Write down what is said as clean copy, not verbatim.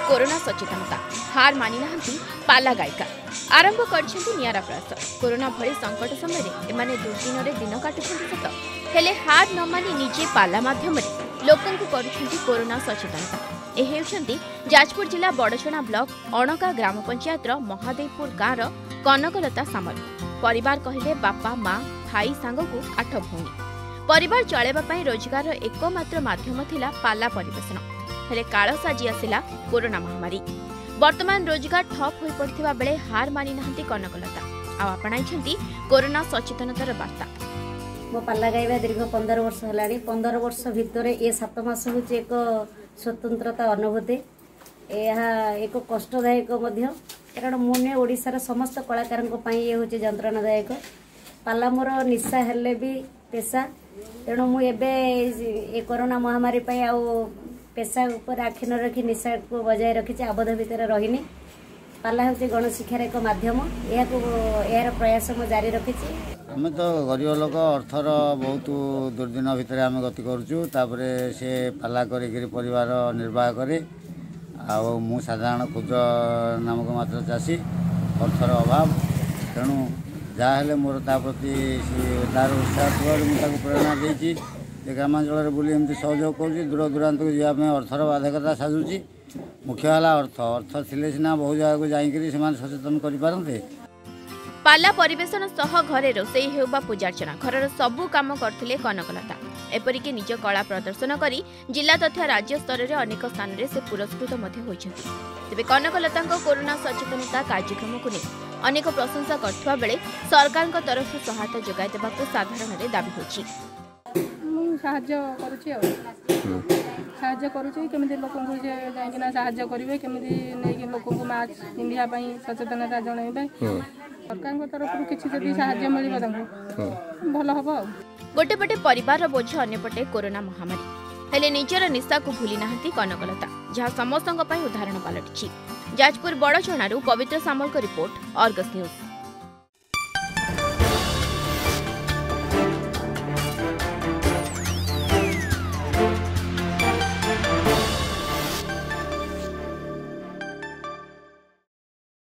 Corona सचेतनता हार मानि नाहंती पाला गायिका आरंभ करछन्ती नियारा प्रयास। कोरोना भली संकट समय एमाने दुर्दिन दिन काटुछन्ती सत हेले हार न मानि निजे पाला माध्यम लोकंकु करुछन्ती कोरोना सचेतनता। ए हेउछन्ती जाजपुर जिला बड़छणा ब्लॉक अणका ग्राम पंचायत महादेवपुर गाँव कनकलता सामल। परिवार कहले बापा माँ भाई सांगकु 8 भौणी। परिवार चलाइबा पई रोजगार एकमात्र माध्यम थिला पाला परिवेशन। हेले काल साजी आसिला कोरोना महामारी। वर्तमान रोजगार ठप होई पड़थिबा बेले हार मानि नाहंती कनकलता आ आपणाइछन्ती कोरोना सचेतनतार वार्ता। मो पाला गाइबा दीर्घ 15 वर्ष हलाणी। 15 वर्ष भितर ए 7 मास होचे एक स्वतंत्रता अनुभूति। यह एक कष्टदायक मध्य कारण मुने ओडिसार समस्त कलाकारन पई ये होचे यंत्रणादायक। पाला मोर निशा हेले भी पेशा तेणु मु एबे ए कोरोना महामारी पई आ पेशा ऊपर आखि न रखी निशा को बजाय रखी आबद्ध भितर रहीनी। पाला होचे गणशिक्षार एक माध्यम यार प्रयास मु जारी रखी। आम तो गरीब लोक अर्थर बहुत दुर्दिन भितर आम गति करुचु तापरे से पाला करी परिवार निर्वाह करे मु साधारण क्षुद्र नामक मात्र चाषी अर्थर अभाव तेणु जहाँ मोर प्रति तार उत्साह मुझे प्रेरणा देती ग्रामांचल बुली एमती सहयोग कर दूर दूरांत को जावाई अर्थर बाधकता साजुची। मुख्य है अर्थ थिले सीना बहु जगह जाकि सचेतन करते। पाला परिवेशन सह घरे रोषेई हेउबा पूजार्चना घरर सबु काम करथिले कनकलता। एपरिके निज कला प्रदर्शन करी जिला तथा राज्य स्तर में अनेक स्थान में से पुरस्कृत होइछन्ति। तेबे कनकलतांको कोरोना सचेतनता कार्यक्रम को अनेक प्रशंसा करथुवा बेले सरकार तरफ सहायता जोगाई देबाको साधारण दाबी होछि। साहाଯ୍य करुचे केमिति लोक जाइकिना साहाଯ୍य करेंगे केमिति नहीं लोक मास्क पिंधा सचेतनता जनइबे सरकार तरफ किसी जदि साहाଯ୍य मिल भल हम। गोटे पटे परिवार बोझ अन्यपटे कोरोना महामारी हेले निजर निशा को भूली नाहंती कनकलता जहाँ समस्तों उदाहरण पलटि। जाजपुर बड़चणारू पवित्र सामल रिपोर्ट, अर्गस न्यूज।